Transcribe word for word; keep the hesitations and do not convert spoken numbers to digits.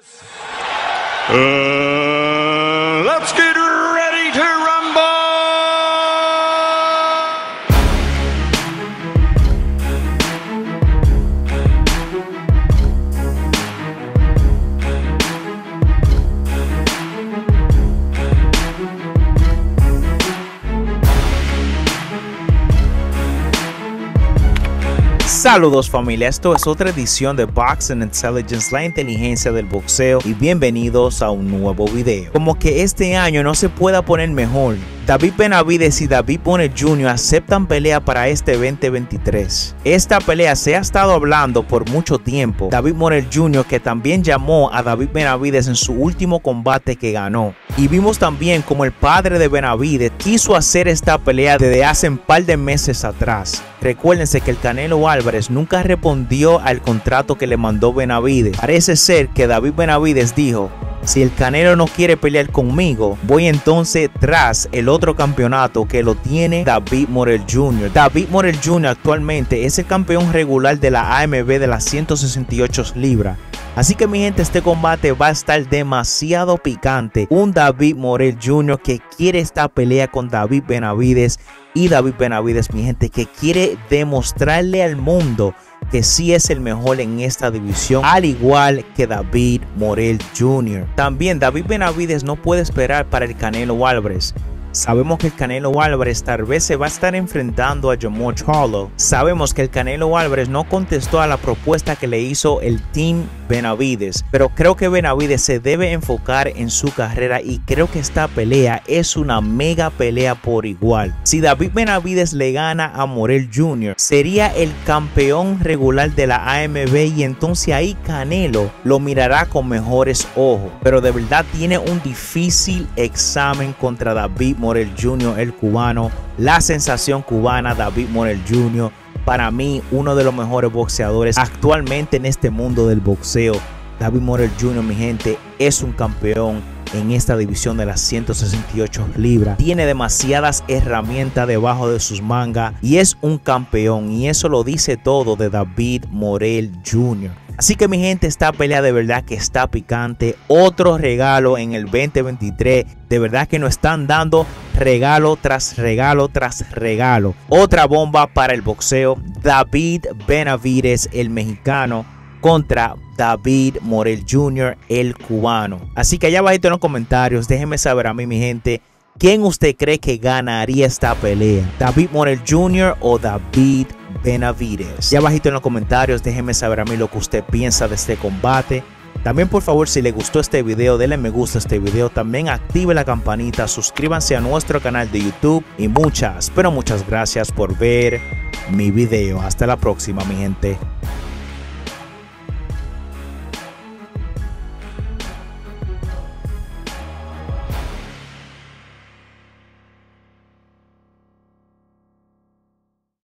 Uh, let's get ready to rumble! Saludos familia, esto es otra edición de Boxing Intelligence, la inteligencia del boxeo, y bienvenidos a un nuevo video. Como que este año no se pueda poner mejor. David Benavidez y David Morel junior aceptan pelea para este veinte veintitrés. Esta pelea se ha estado hablando por mucho tiempo. David Morel junior que también llamó a David Benavidez en su último combate que ganó. Y vimos también como el padre de Benavidez quiso hacer esta pelea desde hace un par de meses atrás. Recuérdense que el Canelo Álvarez nunca respondió al contrato que le mandó Benavidez. Parece ser que David Benavidez dijo: si el Canelo no quiere pelear conmigo, voy entonces tras el otro campeonato que lo tiene David Morel junior David Morel junior actualmente es el campeón regular de la A M B de las ciento sesenta y ocho libras. Así que mi gente, este combate va a estar demasiado picante. Un David Morel junior que quiere esta pelea con David Benavidez, y David Benavidez, mi gente, que quiere demostrarle al mundo que sí es el mejor en esta división, al igual que David Morel junior También David Benavidez no puede esperar para el Canelo Álvarez. Sabemos que el Canelo Álvarez tal vez se va a estar enfrentando a Jermall Charlo. Sabemos que el Canelo Álvarez no contestó a la propuesta que le hizo el Team Benavidez, pero creo que Benavidez se debe enfocar en su carrera, y creo que esta pelea es una mega pelea por igual. Si David Benavidez le gana a Morel junior, sería el campeón regular de la A M B, y entonces ahí Canelo lo mirará con mejores ojos. Pero de verdad tiene un difícil examen contra David Morel junior, el cubano, la sensación cubana. David Morel junior, para mí, uno de los mejores boxeadores actualmente en este mundo del boxeo. David Morel junior, mi gente, es un campeón en esta división de las ciento sesenta y ocho libras. Tiene demasiadas herramientas debajo de sus mangas y es un campeón, y eso lo dice todo de David Morel junior Así que mi gente, esta pelea de verdad que está picante. Otro regalo en el veinte veintitrés. De verdad que nos están dando regalo tras regalo tras regalo. Otra bomba para el boxeo. David Benavidez, el mexicano, contra David Morel junior, el cubano. Así que allá abajito en los comentarios, déjenme saber a mí, mi gente, ¿quién usted cree que ganaría esta pelea? ¿David Morel junior o David Benavidez? Ya abajito en los comentarios, déjenme saber a mí lo que usted piensa de este combate. También, por favor, si le gustó este video, denle me gusta a este video. También active la campanita, suscríbanse a nuestro canal de YouTube. Y muchas, pero muchas gracias por ver mi video. Hasta la próxima, mi gente.